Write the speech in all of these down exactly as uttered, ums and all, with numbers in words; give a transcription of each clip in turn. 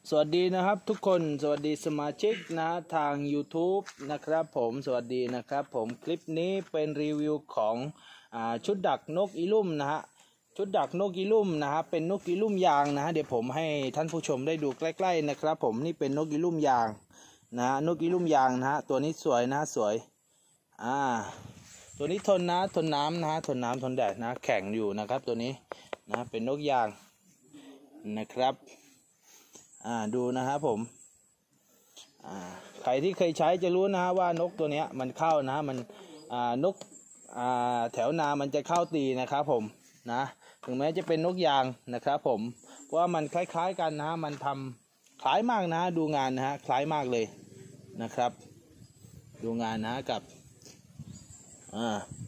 สวัสดีนะครับทุกคนสวัสดีสมาชิกนะทาง YouTube นะครับผมสวัสดีนะครับผมคลิปนี้เป็นรีวิวของอ่าชุดดักนกอีลุ่มนะฮะชุดดักนกอีลุ่มนะฮะเป็นนกอีลุ่มยางนะฮะเดี๋ยวผมให้ท่านผู้ชมได้ดูใกล้ๆนะครับผมนี่เป็นนกอีลุ่มยางนะนกอีลุ่มยางนะฮะตัวนี้สวยนะสวยอ่าตัวนี้ทนนะทนน้ำนะฮะทนน้ำทนแดดนะแข็งอยู่นะครับตัวนี้นะเป็นนกยางนะครับอ่าดูนะครับผมอ่าใครที่เคยใช้จะรู้นะฮะว่านกตัวเนี้ยมันเข้านะมันอ่านกอ่าแถวนามันจะเข้าตีนะครับผมนะถึงแม้จะเป็นนกยางนะครับผมเพราะว่ามันคล้ายๆกันนะมันทำคล้ายมากนะดูงานนะฮะคล้ายมากเลยนะครับดูงานนะกับอ่า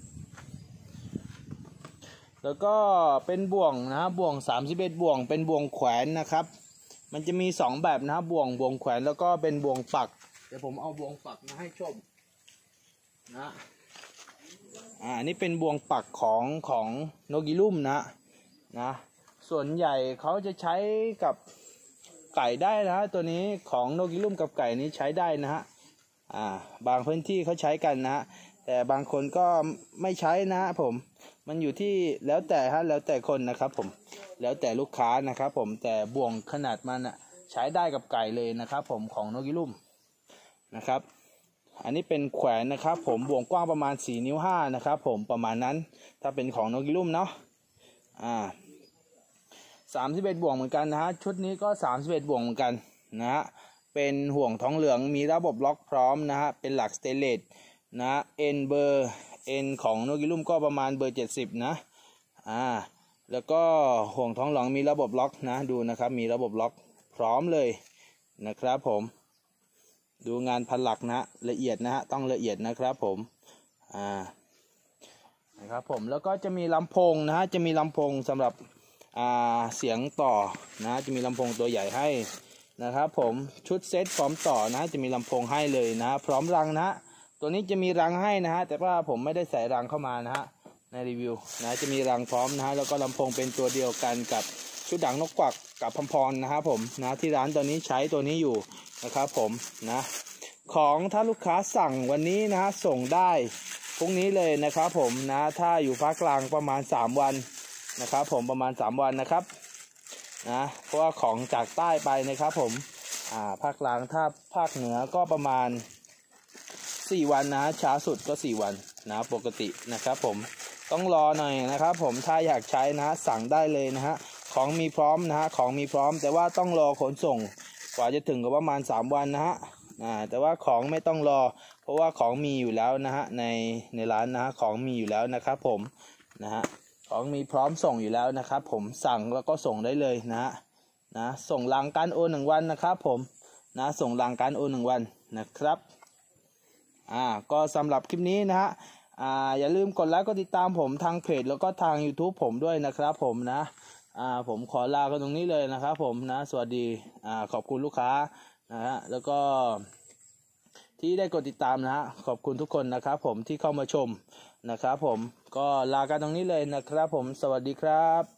แล้วก็เป็นบ่วงนะบ่วงสามสิบเอ็ดบ่วงเป็นบ่วงแขวนนะครับมันจะมีสองแบบนะบ่วงบ่วงแขวนแล้วก็เป็นบ่วงปักเดี๋ยวผมเอาบ่วงปักมาให้ชมนะอ่านี่เป็นบ่วงปักของของนกอีลุ่มนะนะส่วนใหญ่เขาจะใช้กับไก่ได้นะตัวนี้ของนกอีลุ่มกับไก่นี้ใช้ได้นะฮะอ่าบางพื้นที่เขาใช้กันนะแต่บางคนก็ไม่ใช้นะผมมันอยู่ที่แล้วแต่ฮะแล้วแต่คนนะครับผมแล้วแต่ลูกค้านะครับผมแต่บ่วงขนาดมันอะใช้ได้กับไก่เลยนะครับผมของนกอีลุ่มนะครับอันนี้เป็นแขวนนะครับผมบ่วงกว้างประมาณสี่นิ้วห้านะครับผมประมาณนั้นถ้าเป็นของนกอีลุ่มเนาะอ่าสามสิบเอ็ดบ่วงเหมือนกันนะฮะชุดนี้ก็สามสิบเอ็ดบ่วงเหมือนกันนะฮะเป็นห่วงท้องเหลืองมีระบบล็อกพร้อมนะฮะเป็นหลักสเตนเลสนะเอ็นเบอร์เอ็นของนกอีลุ่มก็ประมาณเบอร์เจ็ดสิบนะอ่าแล้วก็ห่วงท้องหลังมีระบบล็อกนะดูนะครับมีระบบล็อกพร้อมเลยนะครับผมดูงานพันหลักนะละเอียดนะฮะต้องละเอียดนะครับผมอ่านะครับผมแล้วก็จะมีลำโพงนะฮะจะมีลำโพงสำหรับอ่าเสียงต่อนะจะมีลำโพงตัวใหญ่ให้นะครับผมชุดเซตพร้อมต่อนะจะมีลำโพงให้เลยนะพร้อมรังนะตัวนี้จะมีรังให้นะฮะแต่ว่าผมไม่ได้ใส่รังเข้ามานะฮะในรีวิวนะจะมีรังพร้อมนะฮะแล้วก็ลำโพงเป็นตัวเดียวกันกับชุดดังนกกวักกับพมพรนะครับผมนะที่ร้านตอนนี้ใช้ตัวนี้อยู่นะครับผมนะของถ้าลูกค้าสั่งวันนี้นะฮะส่งได้พรุ่งนี้เลยนะครับผมนะถ้าอยู่ภาคกลางประมาณสามวันนะครับผมประมาณสามวันนะครับนะเพราะว่าของจากใต้ไปนะครับผมอ่าภาคกลางถ้าภาคเหนือก็ประมาณสี่วันนะช้าสุดก็สี่วันนะปกตินะครับผมต้องรอหน่อยนะครับผมถ้าอยากใช้นะสั่งได้เลยนะฮะของมีพร้อมนะฮะของมีพร้อมแต่ว่าต้องรอขนส่งกว่าจะถึงก็ประมาณสามวันนะฮะอ่าแต่ว่าของไม่ต้องรอเพราะว่าของมีอยู่แล้วนะฮะในในร้านนะฮะของมีอยู่แล้วนะครับผมนะฮะของมีพร้อมส่งอยู่แล้วนะครับผมสั่งแล้วก็ส่งได้เลยนะฮะนะส่งหลังการโอนหนึ่งวันนะครับผมนะส่งหลังการโอนหนึ่งวันนะครับอ่าก็สำหรับคลิปนี้นะฮะอ่าอย่าลืมกดไลค์กดติดตามผมทางเพจแล้วก็ทาง YouTube ผมด้วยนะครับผมนะอ่าผมขอลากันตรงนี้เลยนะครับผมนะสวัสดีอ่าขอบคุณลูกค้านะฮะแล้วก็ที่ได้กดติดตามนะฮะขอบคุณทุกคนนะครับผมที่เข้ามาชมนะครับผมก็ลากันตรงนี้เลยนะครับผมสวัสดีครับ